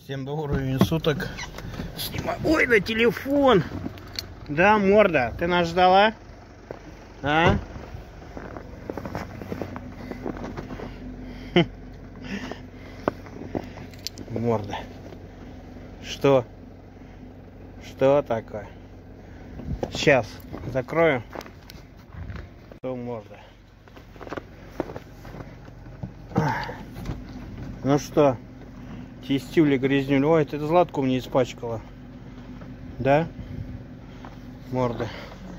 Всем добрый времени суток. Снимаю. Ой, на телефон. Да, морда, ты нас ждала? А? Морда. Что? Что такое? Сейчас закрою. Что морда? Ну что? Чистюля, грязнюля. Ой, ты Златку мне испачкала. Да? Морда.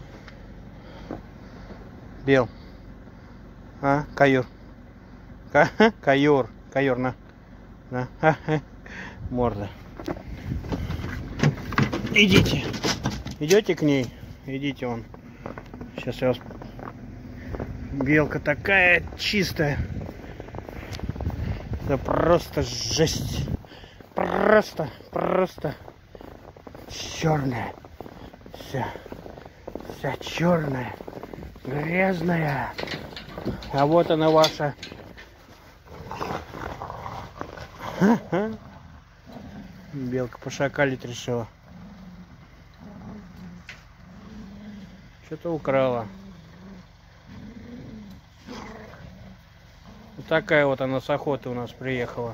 Бел. А? Каюр. Каюр. Каюр, на. На. Морда. Идите. Идете к ней? Идите вон. Сейчас я вас... Белка такая чистая. Да просто жесть. Просто черная. Вся черная. Грязная. А вот она ваша. Белка пошакалить решила. Что-то украла. Вот такая вот она с охоты у нас приехала.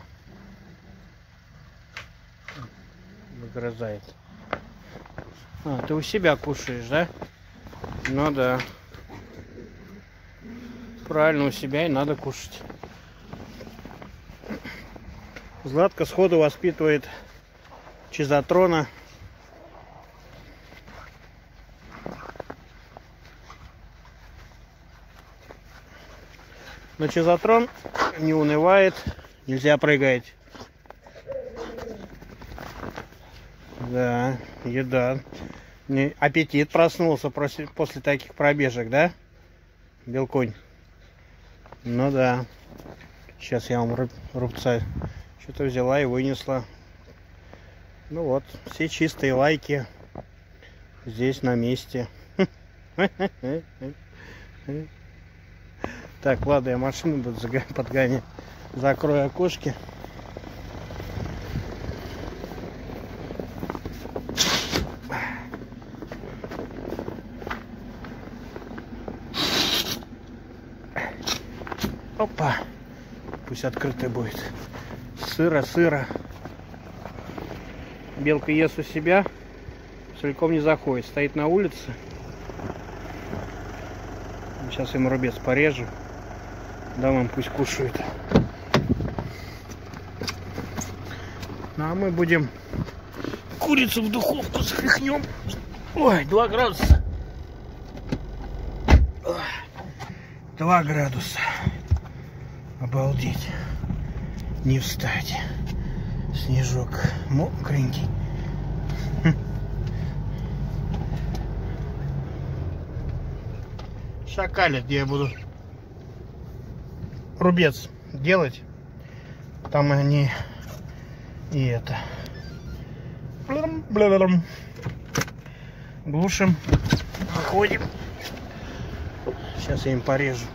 Выгрызает. А, ты у себя кушаешь, да? Ну да. Правильно, у себя и надо кушать. Златка сходу воспитывает чизотрона. Но чизотрон не унывает, нельзя прыгать. Да, еда. Аппетит проснулся после таких пробежек, да, Белконь? Ну да. Сейчас я вам рубца что-то взяла и вынесла. Ну вот, все чистые лайки здесь на месте. Так, ладно, я машину буду подгонять. Закрою окошки. Опа. Пусть открытый будет. Сыро. Белка ест у себя. Целиком не заходит. Стоит на улице. Сейчас ему рубец порежу. Дам им, пусть кушают. Ну а мы будем курицу в духовку запихнем. Ой, 2 градуса. 2 градуса. Обалдеть. Не встать. Снежок мокренький. Шакалит, где я буду рубец делать. Там они и это. Глушим. Выходим. Сейчас я им порежу.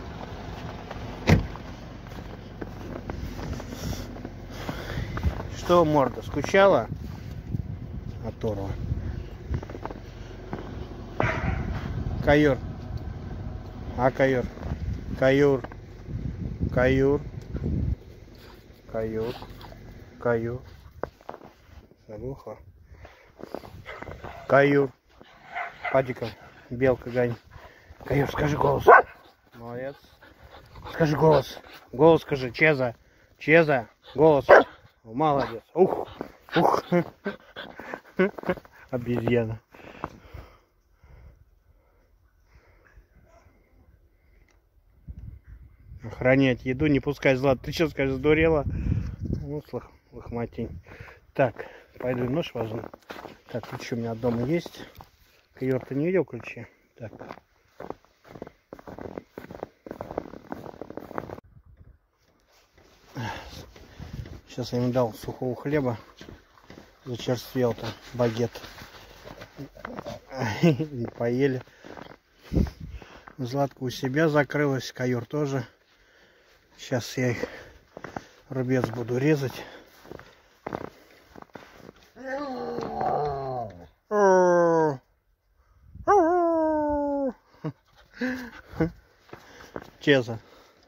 Что, морда, скучала? Оторва. Каюр. А, каюр. Каюр. Заглухла. Каюр. Падика. Белка гань. Каюр, скажи голос. Молодец. Скажи голос. Голос скажи. Чеза. Голос. Молодец. Ух. Обезьяна. Охранять еду, не пускай Злат. Ты что скажешь, сдурела? Ну, лохматень. Так, пойду нож возьму. Так, ключи у меня от дома есть. Каюр, ты не видел ключи? Так. Сейчас я им дал сухого хлеба. Зачерствел-то багет. Не поели. Златка у себя закрылась, Каюр тоже. Сейчас я их рубец буду резать. Чеза.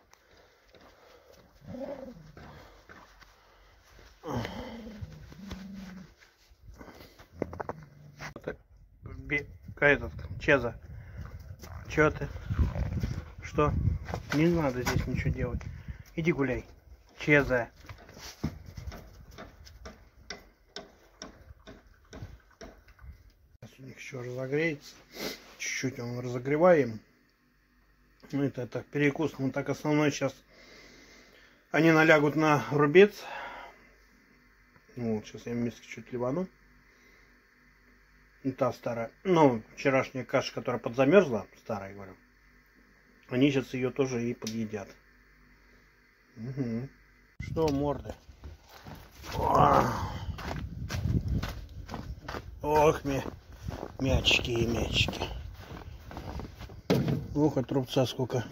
Этот, Чеза. Чё ты? Что? Не надо здесь ничего делать. Иди гуляй. Чеза. Сейчас у них еще разогреется. Чуть-чуть он разогреваем. Ну это так, перекус. Ну так основной сейчас. Они налягут на рубец. Ну, сейчас я миски чуть ливану. Та старая, ну, вчерашняя каша, которая подзамерзла, старая, говорю. Они сейчас ее тоже и подъедят. Угу. Что, морды? Ох, мячики и мячики. Ох, от рубца сколько.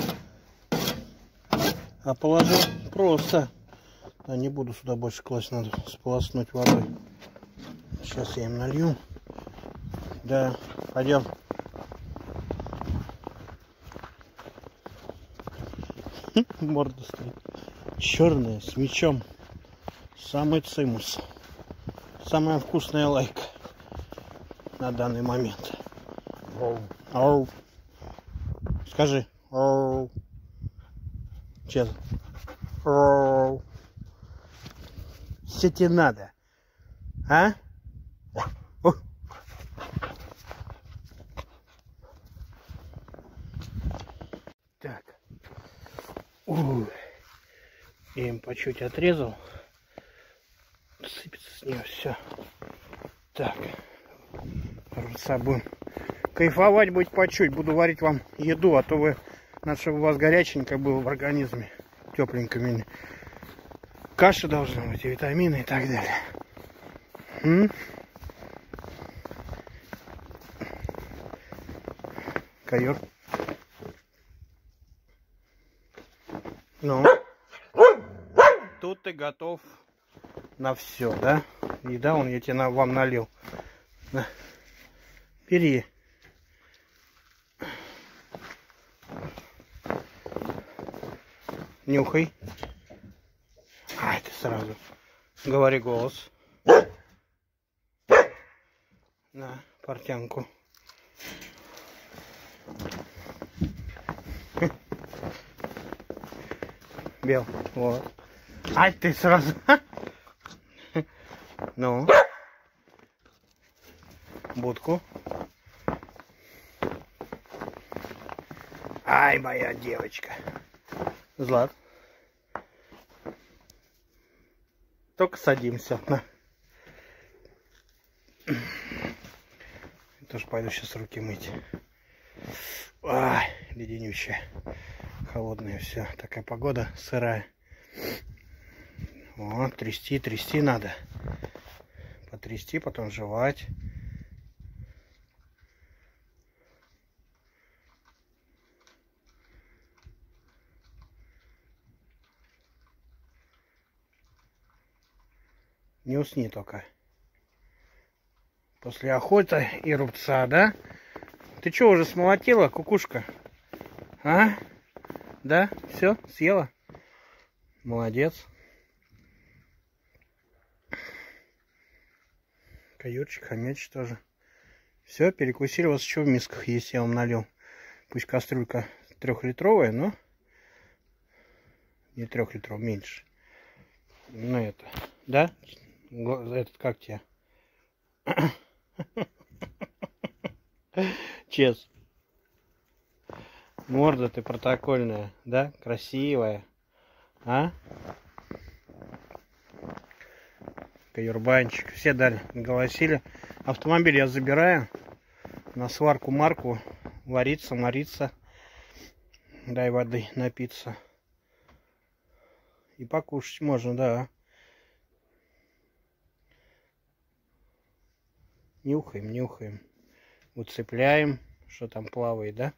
А положил просто. Да, не буду сюда больше класть, надо сполоснуть водой. Сейчас я им налью. Да, пойдем. Морда стоит черная, с мечом. Самый цимус. Самая вкусная лайка на данный момент. Ау. Скажи. Ау. Честно. Ау. Что тебе надо? А? Так. Я им по чуть отрезал. Сыпется с нее все. Так. Рубца будем кайфовать, быть по чуть. Буду варить вам еду, а то вы, надо, чтобы у вас горяченько было в организме. Тепленько. Каша должна быть, и витамины и так далее. Койот. Ну, тут ты готов на все, да? Еда, я тебе вам налил. На. Бери. Нюхай. Ай, ты сразу. Говори голос. На, портянку. Бел. Вот. Ай, ты сразу. Ну. Будку. Ай, моя девочка. Злат. Только садимся. На. Тоже пойду сейчас руки мыть. Ай, леденющая. Холодная все. Такая погода сырая. Вот, трясти надо. Потрясти, потом жевать. Не усни только. После охоты и рубца, да? Ты что, уже смолотила, кукушка? А? Да? Все? Съела? Молодец. Койотчик, хомячик тоже. Все, перекусили. У вас еще в мисках есть, я вам налил. Пусть кастрюлька 3-литровая, но не 3 литров, меньше. Ну это, да? Этот как тебе? Честно. Морда ты протокольная, да? Красивая. А? Каюрбанчик. Все дали, голосили. Автомобиль я забираю. На сварку марку. Вариться, мориться. Дай воды напиться. И покушать можно, да. Нюхаем. Уцепляем. Что там плавает, да?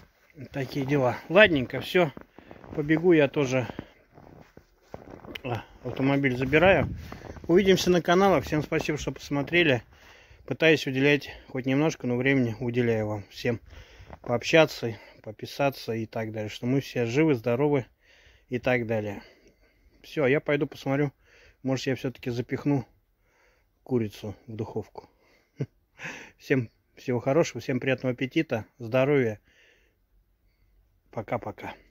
Такие дела. Ладненько, все. Побегу я тоже автомобиль забираю. Увидимся на каналах. Всем спасибо, что посмотрели. Пытаюсь уделять хоть немножко, но времени уделяю вам всем пообщаться, пописаться и так далее. Что мы все живы, здоровы и так далее. Все, я пойду посмотрю. Может, я все-таки запихну курицу в духовку. Всем всего хорошего, всем приятного аппетита, здоровья. Пока-пока.